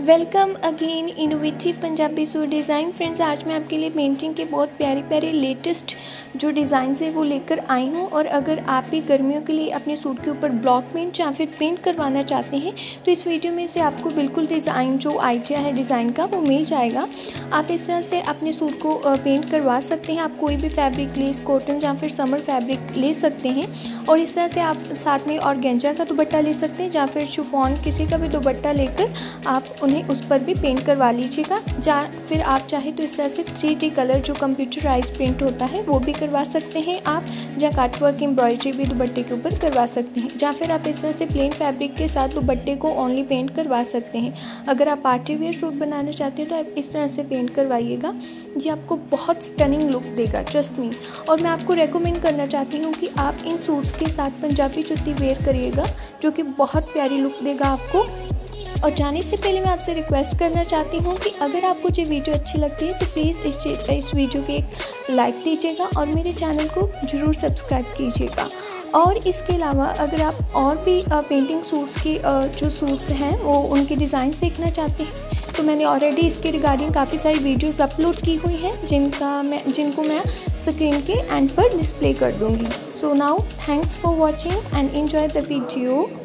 Welcome again innovative Punjabi suit design. Friends, आज मैं आपके लिए पेंटिंग के बहुत प्यारे प्यारे लेटेस्ट जो डिज़ाइंस है वो लेकर आई हूँ। और अगर आप भी गर्मियों के लिए अपने सूट के ऊपर ब्लॉक पेंट या फिर पेंट करवाना चाहते हैं तो इस वीडियो में से आपको बिल्कुल डिज़ाइन जो आइडिया है डिज़ाइन का वो मिल जाएगा। आप इस तरह से अपने सूट को पेंट करवा सकते हैं। आप कोई भी फैब्रिक लेस, कॉटन या फिर समर फैब्रिक ले सकते हैं और इस तरह से आप साथ में ऑर्गेंजा का दुपट्टा ले सकते हैं या फिर शिफॉन किसी का भी दुपट्टा लेकर आप उन्हें उस पर भी पेंट करवा लीजिएगा। या फिर आप चाहे तो इस तरह से 3D कलर जो कंप्यूटराइज प्रिंट होता है वो भी करवा सकते हैं आप, या कट वर्क एम्ब्रॉयडरी भी दुपट्टे के ऊपर करवा सकते हैं। या फिर आप इस तरह से प्लेन फैब्रिक के साथ दुपट्टे को ओनली पेंट करवा सकते हैं। अगर आप पार्टी वेयर सूट बनाना चाहते हैं तो आप इस तरह से पेंट करवाइएगा, ये आपको बहुत स्टनिंग लुक देगा, ट्रस्ट मी। और मैं आपको रेकमेंड करना चाहती हूँ कि आप इन सूट्स के साथ पंजाबी जुत्ती वेयर करिएगा जो कि बहुत प्यारी लुक देगा आपको। और जाने से पहले मैं आपसे रिक्वेस्ट करना चाहती हूँ कि अगर आपको ये वीडियो अच्छी लगती है तो प्लीज़ इस वीडियो के एक लाइक दीजिएगा और मेरे चैनल को ज़रूर सब्सक्राइब कीजिएगा। और इसके अलावा अगर आप और भी पेंटिंग सूट्स की जो सूट्स हैं वो उनके डिज़ाइन देखना चाहते हैं तो मैंने ऑलरेडी इसके रिगार्डिंग काफ़ी सारी वीडियोस अपलोड की हुई हैं जिनको मैं स्क्रीन के एंड पर डिस्प्ले कर दूँगी। So now thanks for watching and enjoy the video.